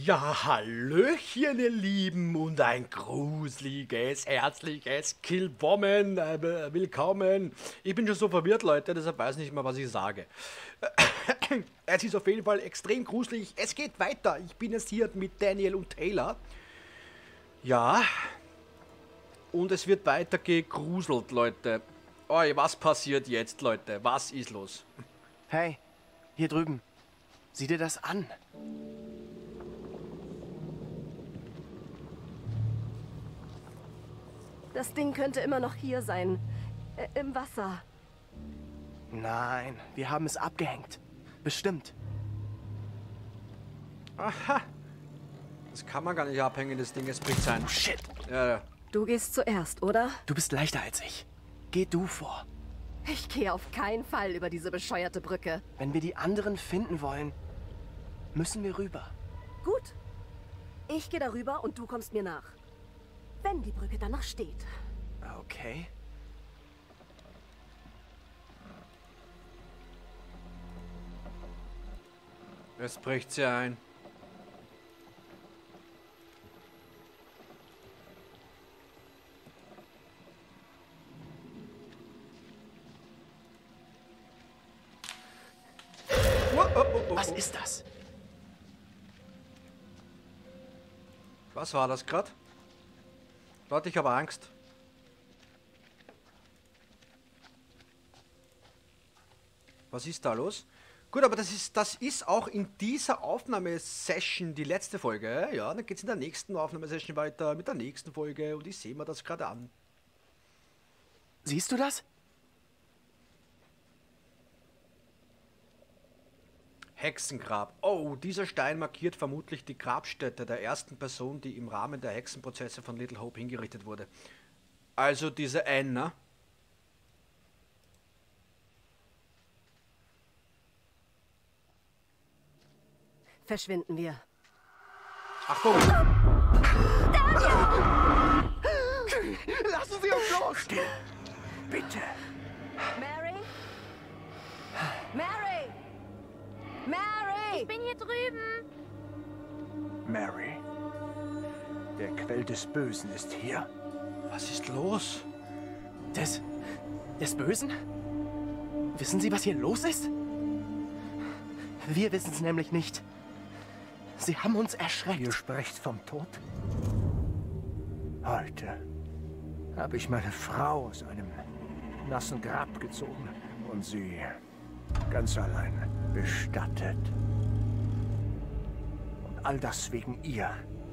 Ja, hallöchen, ihr Lieben, und ein gruseliges, herzliches Willkommen. Ich bin schon so verwirrt, Leute, deshalb weiß ich nicht mehr, was ich sage. Es ist auf jeden Fall extrem gruselig. Es geht weiter. Ich bin jetzt hier mit Daniel und Taylor. Ja, und es wird weiter gegruselt, Leute. Oi, was passiert jetzt, Leute? Was ist los? Hey, hier drüben. Sieh dir das an. Das Ding könnte immer noch hier sein. Im Wasser. Nein, wir haben es abgehängt. Bestimmt. Aha. Das kann man gar nicht abhängen, das Ding. Es bricht sein. Oh, shit. Ja. Du gehst zuerst, oder? Du bist leichter als ich. Geh du vor. Ich gehe auf keinen Fall über diese bescheuerte Brücke. Wenn wir die anderen finden wollen, müssen wir rüber. Gut. Ich gehe darüber und du kommst mir nach. Wenn die Brücke dann noch steht. Okay. Es bricht sie ein. Was ist das? Was war das gerade? Leute, ich habe Angst. Was ist da los? Gut, aber das ist auch in dieser Aufnahmesession die letzte Folge. Ja, dann geht es in der nächsten Aufnahmesession weiter mit der nächsten Folge und ich sehe mir das gerade an. Siehst du das? Hexengrab. Oh, dieser Stein markiert vermutlich die Grabstätte der ersten Person, die im Rahmen der Hexenprozesse von Little Hope hingerichtet wurde. Also diese Anna. Verschwinden wir. Achtung! Lassen Sie uns los! Still. Bitte. Mary? Mary! Mary! Ich bin hier drüben. Mary, der Quell des Bösen ist hier. Was ist los? Des Bösen? Wissen Sie, was hier los ist? Wir wissen es nämlich nicht. Sie haben uns erschreckt. Ihr sprecht vom Tod? Heute habe ich meine Frau aus einem nassen Grab gezogen und sie ganz allein bestattet. Und all das wegen ihr.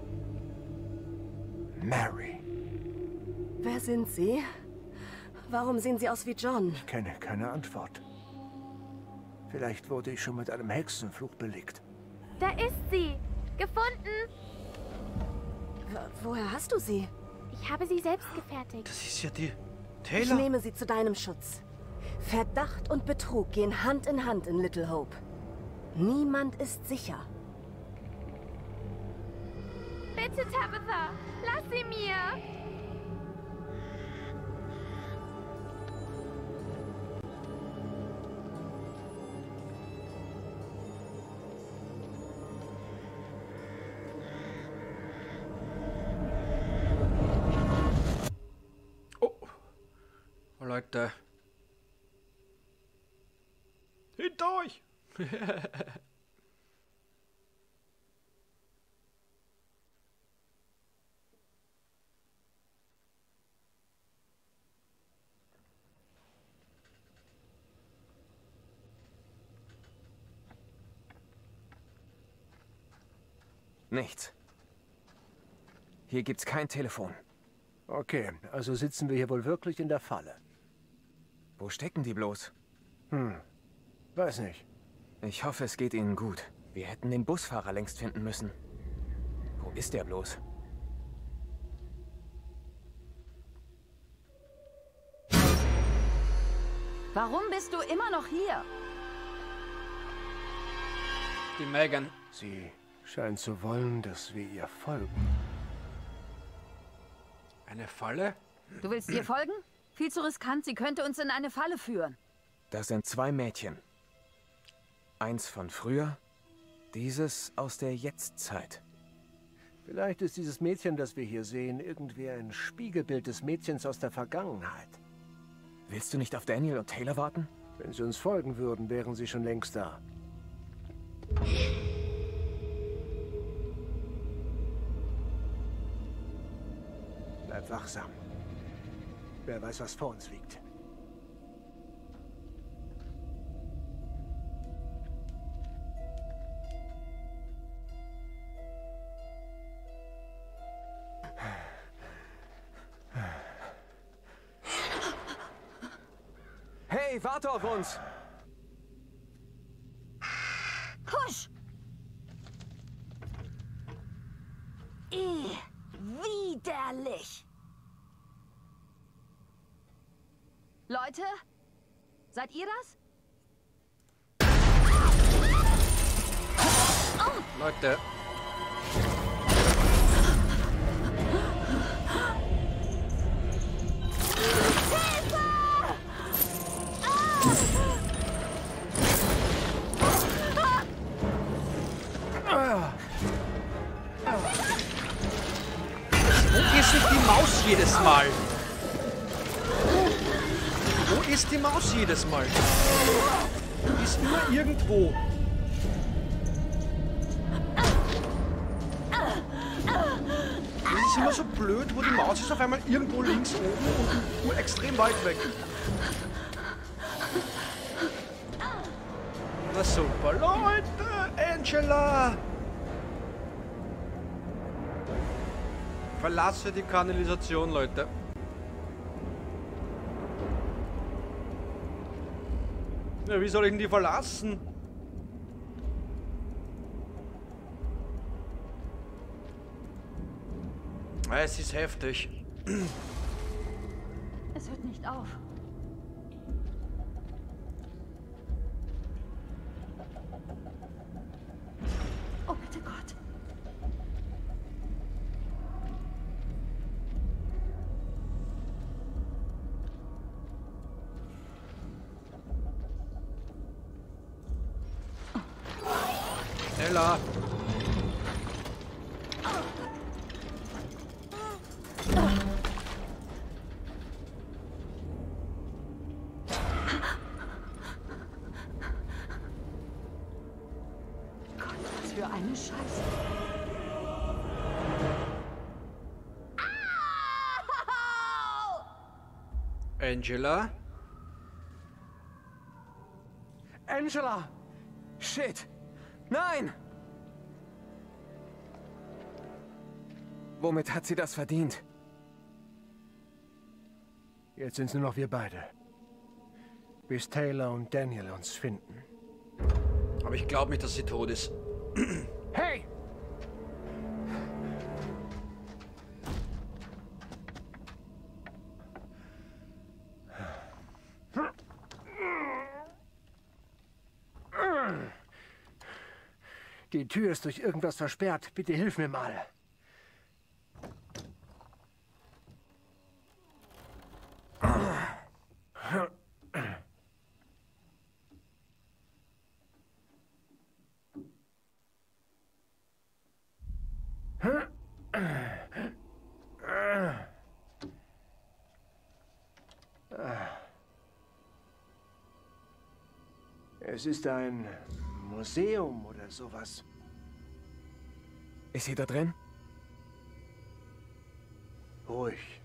Mary. Wer sind Sie? Warum sehen Sie aus wie John? Ich kenne keine Antwort. Vielleicht wurde ich schon mit einem Hexenfluch belegt. Da ist sie. Gefunden. Woher hast du sie? Ich habe sie selbst gefertigt. Das ist ja die Ich Taylor. nehme sie zu deinem Schutz. Verdacht und Betrug gehen Hand in Hand in Little Hope. Niemand ist sicher. Bitte, Tabitha. Lass sie mir. Oh. Leute. Hinter euch! Nichts. Hier gibt's kein Telefon. Okay, also sitzen wir hier wohl wirklich in der Falle. Wo stecken die bloß? Weiß nicht. Ich hoffe, es geht ihnen gut. Wir hätten den Busfahrer längst finden müssen. Wo ist der bloß? Warum bist du immer noch hier? Die Megan. Sie scheint zu wollen, dass wir ihr folgen. Eine Falle? Du willst ihr folgen? Viel zu riskant, sie könnte uns in eine Falle führen. Das sind 2 Mädchen. Eins von früher, dieses aus der Jetztzeit. Vielleicht ist dieses Mädchen, das wir hier sehen, irgendwie ein Spiegelbild des Mädchens aus der Vergangenheit. Willst du nicht auf Daniel und Taylor warten? Wenn sie uns folgen würden, wären sie schon längst da. Bleib wachsam. Wer weiß, was vor uns liegt. Hey, warte auf uns! Husch! Widerlich! Leute? Seid ihr das? Leute. Wo ist denn die Maus jedes Mal? Wo ist die Maus jedes Mal? Die ist immer irgendwo. Das ist immer so blöd, wo die Maus ist auf einmal irgendwo links oben und nur extrem weit weg. Na super, Leute! Angela! Verlasse die Kanalisation, Leute. Ja, wie soll ich denn die verlassen? Es ist heftig. Es hört nicht auf. Oh, bitte Gott. Schneller! Gott, was für eine Scheiße. Angela? Angela! Shit! Nein! Womit hat sie das verdient? Jetzt sind es nur noch wir beide. Bis Taylor und Daniel uns finden. Aber ich glaube nicht, dass sie tot ist. Hey! Die Tür ist durch irgendwas versperrt. Bitte hilf mir mal. Es ist ein Museum oder sowas. Ist sie da drin? Ruhig.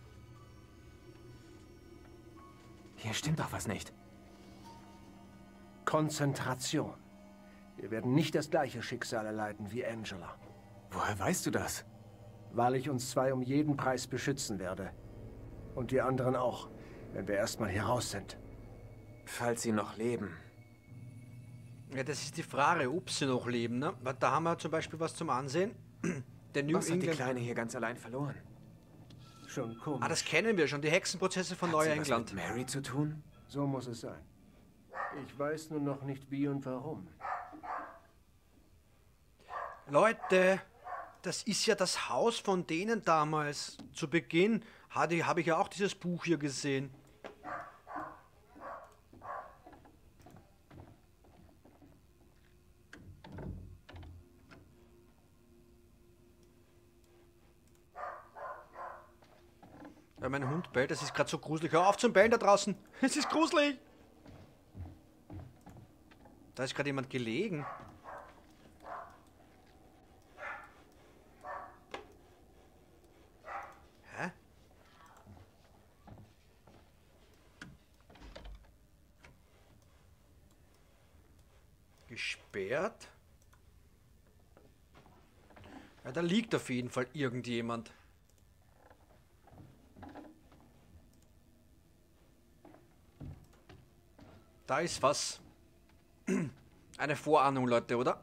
Hier stimmt doch was nicht. Konzentration. Wir werden nicht das gleiche Schicksal erleiden wie Angela. Woher weißt du das? Weil ich uns zwei um jeden Preis beschützen werde. Und die anderen auch, wenn wir erstmal hier raus sind. Falls sie noch leben. Ja, das ist die Frage, ob sie noch leben, ne? Weil da haben wir zum Beispiel was zum Ansehen. Der New Was hat die England... Kleine hier ganz allein verloren? Schon komisch. Ah, das kennen wir schon, die Hexenprozesse von Hat sie was Neuengland. mit Mary zu tun? So muss es sein. Ich weiß nur noch nicht wie und warum. Leute, das ist ja das Haus von denen damals. Zu Beginn habe ich ja auch dieses Buch hier gesehen. Weil mein Hund bellt, das ist gerade so gruselig. Hör auf zum Bellen da draußen. Es ist gruselig. Da ist gerade jemand gelegen. Hä? Gesperrt? Ja, da liegt auf jeden Fall irgendjemand. Da ist was. Eine Vorahnung, Leute, oder?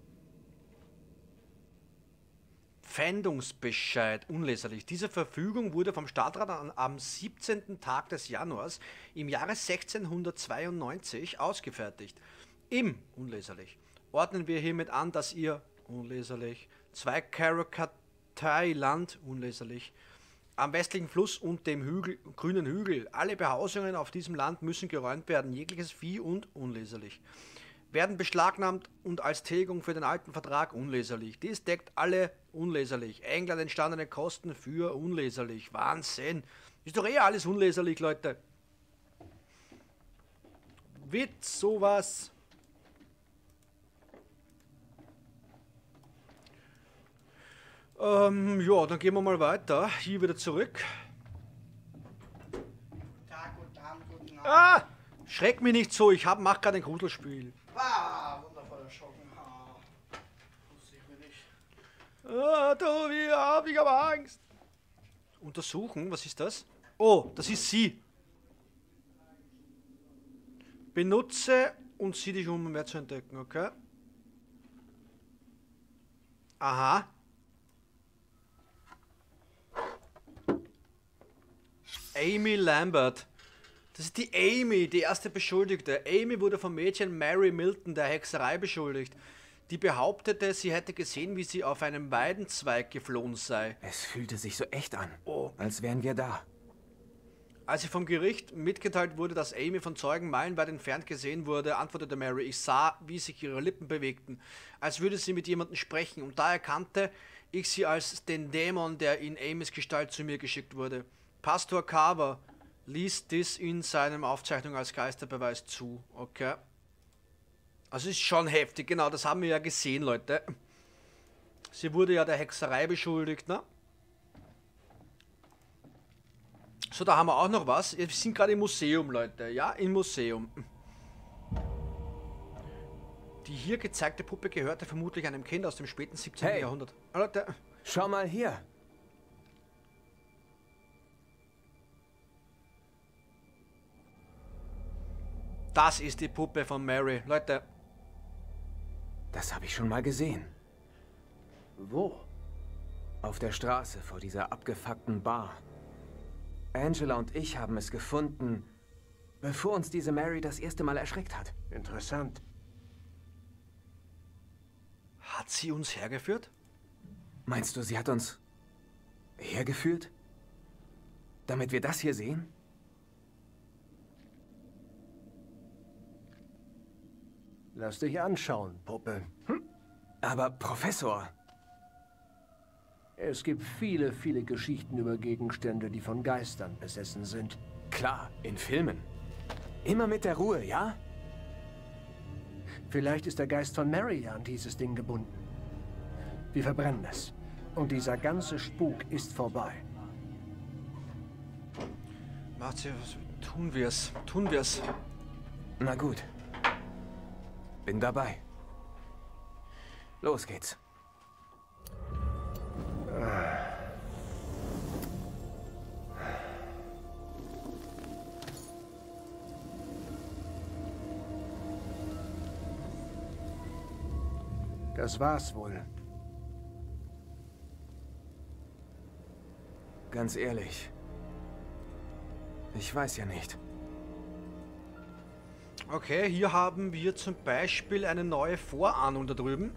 Pfändungsbescheid, unleserlich. Diese Verfügung wurde vom Stadtrat am 17. Tag des Januars im Jahre 1692 ausgefertigt. Im, unleserlich, ordnen wir hiermit an, dass ihr, unleserlich, 2 Karakatei-Land, unleserlich, am westlichen Fluss und dem grünen Hügel. Alle Behausungen auf diesem Land müssen geräumt werden, jegliches Vieh und, unleserlich, werden beschlagnahmt und als Tilgung für den alten Vertrag, unleserlich. Dies deckt alle, unleserlich. England entstandene Kosten für, unleserlich. Wahnsinn. Ist doch eh alles unleserlich, Leute. Witz, sowas. Ja, dann gehen wir mal weiter. Hier wieder zurück. Tag, guten Abend, guten Abend. Ah! Schreck mich nicht so, mach gerade ein Gruselspiel. Ah, wundervoller Schocken. Ah, wusste ich mir nicht. Ah, Tobi, ich habe Angst. Untersuchen, was ist das? Oh, das ist sie. Benutze und sieh dich um mehr zu entdecken, okay? Aha. Amy Lambert. Das ist die Amy, die erste Beschuldigte. Amy wurde vom Mädchen Mary Milton der Hexerei beschuldigt. Die behauptete, sie hätte gesehen, wie sie auf einem Weidenzweig geflohen sei. Es fühlte sich so echt an, Oh. als wären wir da. Als sie vom Gericht mitgeteilt wurde, dass Amy von Zeugen meilenweit entfernt gesehen wurde, antwortete Mary, ich sah, wie sich ihre Lippen bewegten, als würde sie mit jemandem sprechen, und da erkannte ich sie als den Dämon, der in Amys Gestalt zu mir geschickt wurde. Pastor Carver ließ dies in seinem Aufzeichnung als Geisterbeweis zu. Okay. Also ist schon heftig, genau, das haben wir ja gesehen, Leute. Sie wurde ja der Hexerei beschuldigt, ne? So, da haben wir auch noch was. Wir sind gerade im Museum, Leute. Ja, im Museum. Die hier gezeigte Puppe gehörte vermutlich einem Kind aus dem späten 17. Hey. Jahrhundert. Ah, Leute. Schau mal hier. Das ist die Puppe von Mary. Leute. Das habe ich schon mal gesehen. Wo? Auf der Straße vor dieser abgefuckten Bar. Angela und ich haben es gefunden, bevor uns diese Mary das erste Mal erschreckt hat. Interessant. Hat sie uns hergeführt? Meinst du, sie hat uns hergeführt? Damit wir das hier sehen? Lass dich anschauen, Puppe. Aber Professor, Es gibt viele, viele Geschichten über Gegenstände, die von Geistern besessen sind. klar, in Filmen. Immer mit der Ruhe, ja? Vielleicht ist der Geist von Mary ja an dieses Ding gebunden. Wir verbrennen es. Und dieser ganze Spuk ist vorbei. Macht sie was? Tun wir's. Tun wir's. Na gut. Bin dabei. Los geht's. Das war's wohl. Ganz ehrlich. Ich weiß ja nicht. Okay, hier haben wir zum Beispiel eine neue Vorahnung da drüben.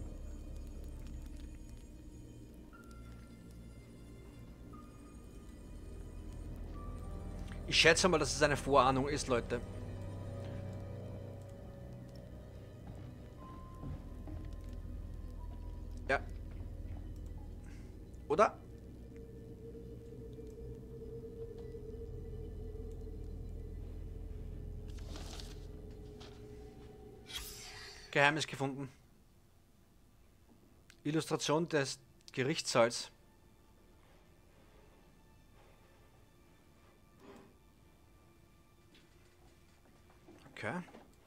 Ich schätze mal, dass es eine Vorahnung ist, Leute. Ja. Oder? Geheimnis gefunden. Illustration des Gerichtssaals. Okay.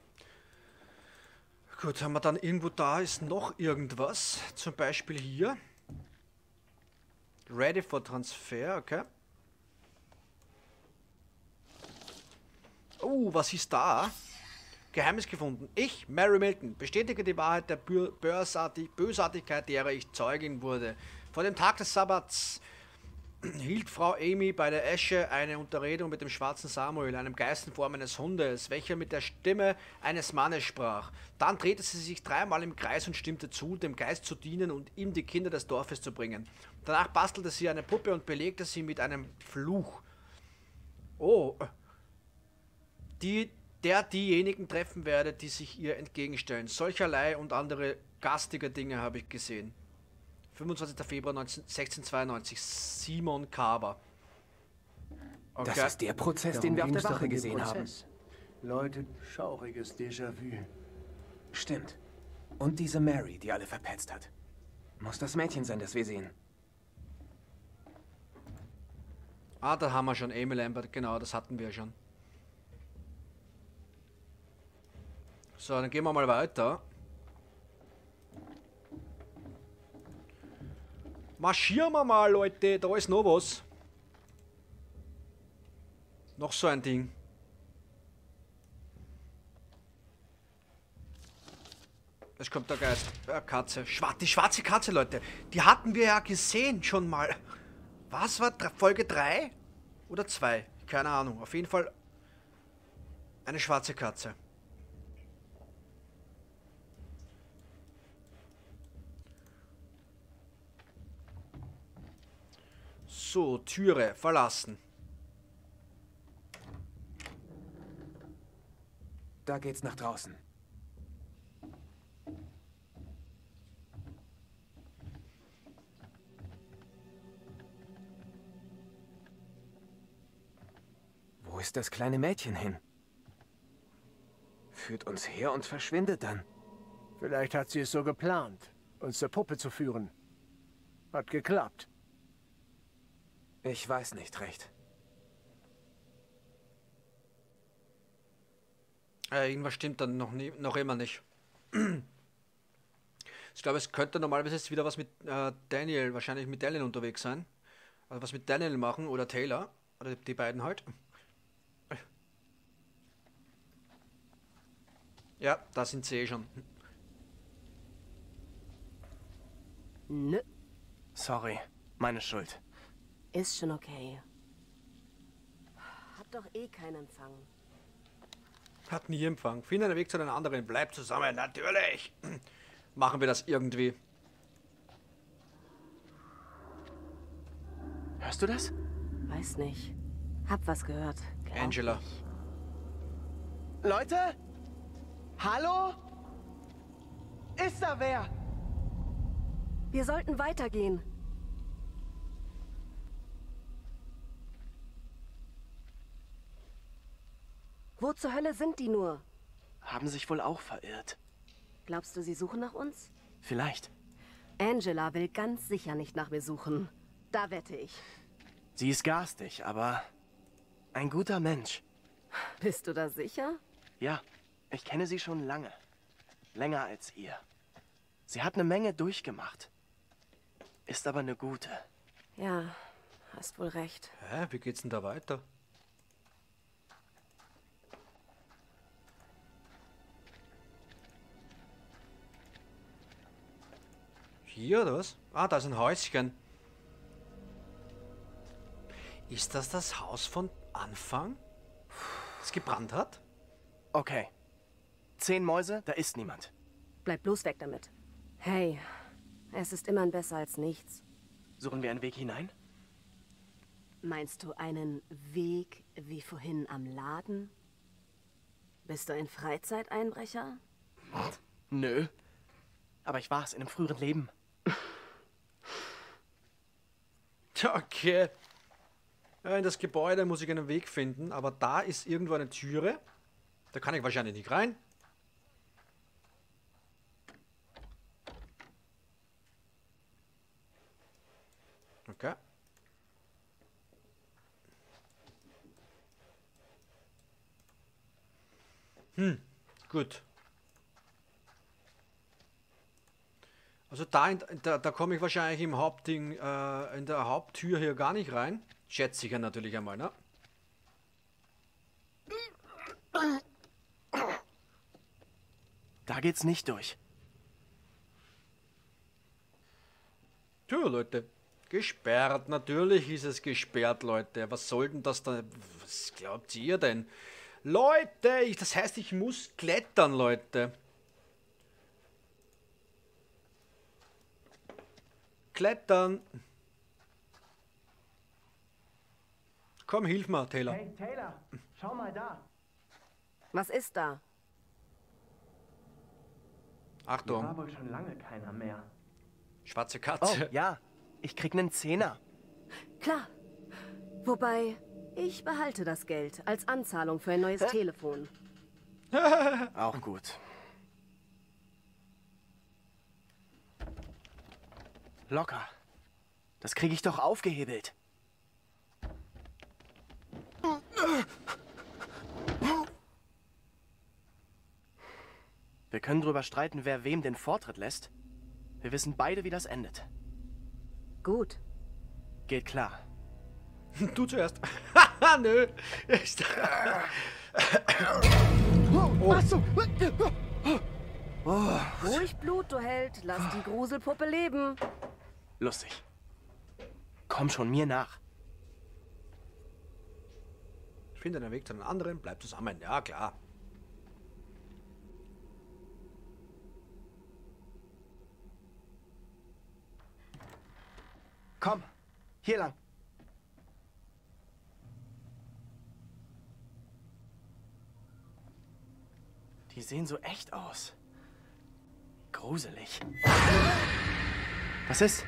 Gut, haben wir dann irgendwo da ist noch irgendwas. Zum Beispiel hier. Ready for Transfer, okay. Oh, was ist da? Geheimnis gefunden. Ich, Mary Milton, bestätige die Wahrheit der Bösartigkeit, derer ich Zeugin wurde. Vor dem Tag des Sabbats hielt Frau Amy bei der Esche eine Unterredung mit dem schwarzen Samuel, einem Geist in Form eines Hundes, welcher mit der Stimme eines Mannes sprach. Dann drehte sie sich dreimal im Kreis und stimmte zu, dem Geist zu dienen und ihm die Kinder des Dorfes zu bringen. Danach bastelte sie eine Puppe und belegte sie mit einem Fluch. Oh, diejenigen treffen werde, die sich ihr entgegenstellen. Solcherlei und andere gastige Dinge habe ich gesehen. 25. Februar 1692, Simon Carver. Okay. Das ist der Prozess, den wir auf der Wache gesehen haben. Leute, schauriges Déjà-vu. Stimmt. Und diese Mary, die alle verpetzt hat. Muss das Mädchen sein, das wir sehen. Ah, da haben wir schon Amy Lambert, genau, das hatten wir schon. So, dann gehen wir mal weiter. Marschieren wir mal, Leute, da ist noch was. Noch so ein Ding. Es kommt der Geist. Katze. Die schwarze Katze, Leute. Die hatten wir ja gesehen schon mal. Was war Folge 3? Oder 2? Keine Ahnung. Auf jeden Fall eine schwarze Katze. So, Türe verlassen. Da geht's nach draußen. Wo ist das kleine Mädchen hin? Führt uns her und verschwindet dann. Vielleicht hat sie es so geplant, uns zur Puppe zu führen. Hat geklappt. Ich weiß nicht recht. Irgendwas stimmt dann noch immer nicht. Ich glaube, es könnte normalerweise jetzt wieder was mit Daniel, wahrscheinlich mit Daniel unterwegs sein. Also was mit Daniel machen oder Taylor. Oder die beiden halt. Ja, da sind sie eh schon. Nö, Sorry, meine Schuld. ist schon okay. Hab doch eh keinen Empfang. Hat nie Empfang. Finde einen Weg zu den anderen. Bleibt zusammen. Natürlich. Machen wir das irgendwie. Hörst du das? Weiß nicht. Hab was gehört. Glaub Angela. nicht. Leute? Hallo? Ist da wer? Wir sollten weitergehen. Wo zur Hölle sind die nur? Haben sich wohl auch verirrt. Glaubst du, sie suchen nach uns? Vielleicht. Angela will ganz sicher nicht nach mir suchen. Da wette ich. Sie ist garstig, aber ein guter Mensch. Bist du da sicher? Ja, ich kenne sie schon lange. Länger als ihr. Sie hat eine Menge durchgemacht. Ist aber eine gute. Ja, hast wohl recht. Hä, wie geht's denn da weiter? Hier oder was? Ah, da ist ein Häuschen. Ist das das Haus von Anfang? Das gebrannt hat? Okay. 10 Mäuse, da ist niemand. Bleib bloß weg damit. Hey, es ist immerhin besser als nichts. Suchen wir einen Weg hinein? Meinst du einen Weg wie vorhin am Laden? Bist du ein Freizeiteinbrecher? Nö. Aber ich war es in einem früheren Leben. Okay. Ja, in das Gebäude muss ich einen Weg finden, aber da ist irgendwo eine Türe. Da kann ich wahrscheinlich nicht rein. Okay. Gut. Also da komme ich wahrscheinlich im Hauptding, in der Haupttür hier gar nicht rein. Schätze ich ja natürlich einmal, ne? Da geht's nicht durch. Tja, Leute. Gesperrt. Natürlich ist es gesperrt, Leute. Was soll denn das da? Was glaubt ihr denn? Leute, das heißt, ich muss klettern, Leute. Klettern. Komm, hilf mir, Taylor. Hey, Taylor, schau mal da. Was ist da? Achtung, War wohl schon lange keiner mehr. schwarze Oh, Katze. ja. Ich krieg nen Zehner. Klar. Wobei, ich behalte das Geld als Anzahlung für ein neues Telefon. Auch gut. Locker. Das kriege ich doch aufgehebelt. Wir können drüber streiten, wer wem den Vortritt lässt. Wir wissen beide, wie das endet. Gut. Geht klar. Du zuerst. Haha, nö. Was so? Ruhig Blut, du Held. Lass die Gruselpuppe leben. Lustig. Komm schon mir nach. Finde einen Weg zu den anderen, bleib zusammen. Ja, klar. Komm, hier lang. Die sehen so echt aus. Gruselig. Was ist?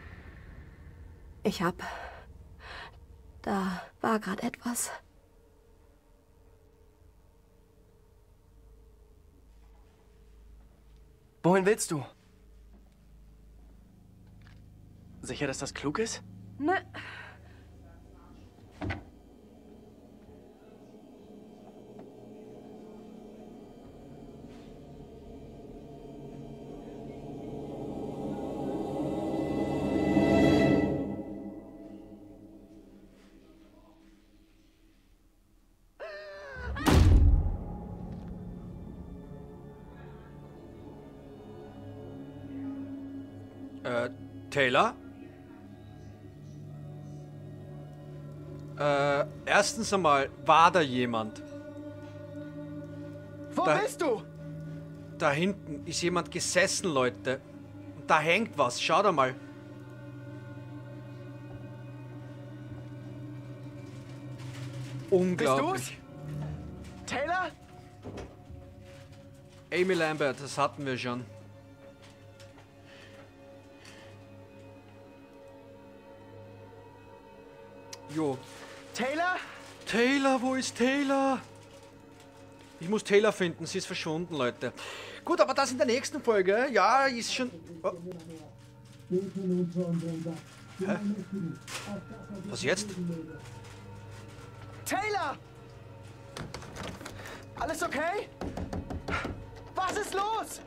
Da war gerade etwas. Wohin willst du? Sicher, dass das klug ist? Nö. Taylor? Erstens einmal, war da jemand? Wo Da- bist du? Da hinten ist jemand gesessen, Leute. Und da hängt was, schaut einmal. Unglaublich. Taylor? Amy Lambert, das hatten wir schon. Jo. Taylor? Taylor, wo ist Taylor? Ich muss Taylor finden, sie ist verschwunden, Leute. Gut, aber das in der nächsten Folge. Ja, ist schon... Oh. Hä? Was jetzt? Taylor! Alles okay? Was ist los?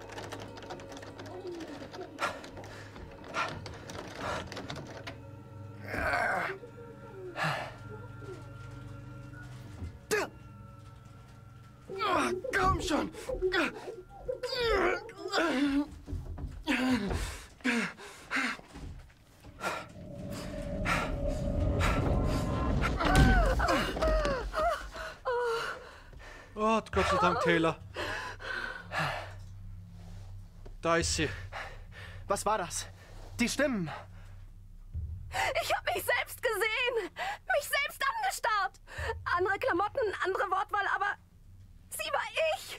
Komm schon! Oh, Gott sei Dank, Taylor. Da ist sie. Was war das? Die Stimmen. Ich habe mich selbst gesehen. Mich selbst angestarrt. Andere Klamotten, andere Wortwahl, aber sie war ich.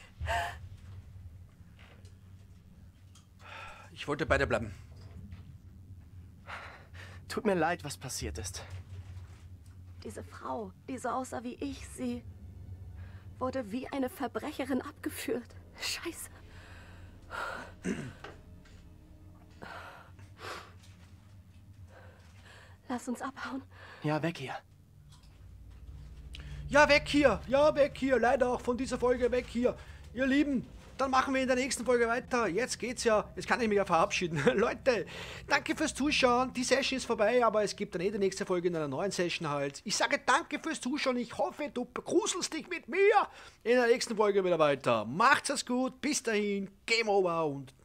Ich wollte bei dir bleiben. Tut mir leid, was passiert ist. Diese Frau, die so aussah wie ich, sie wurde wie eine Verbrecherin abgeführt. Scheiße. Lass uns abhauen. Ja, weg hier. Ja, weg hier. Ja, weg hier. Leider auch von dieser Folge weg hier. Ihr Lieben, dann machen wir in der nächsten Folge weiter. Jetzt geht's ja. Jetzt kann ich mich ja verabschieden. Leute, danke fürs Zuschauen. Die Session ist vorbei, aber es gibt dann die nächste Folge in einer neuen Session halt. Ich sage danke fürs Zuschauen. Ich hoffe, du gruselst dich mit mir in der nächsten Folge wieder weiter. Macht's es gut. Bis dahin. Game over und